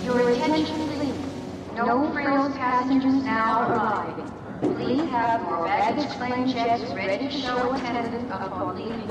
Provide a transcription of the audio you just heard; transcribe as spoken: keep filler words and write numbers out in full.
Your attention, please. No frills passengers now arriving. Please have your baggage claim checks ready to show attendant upon leaving.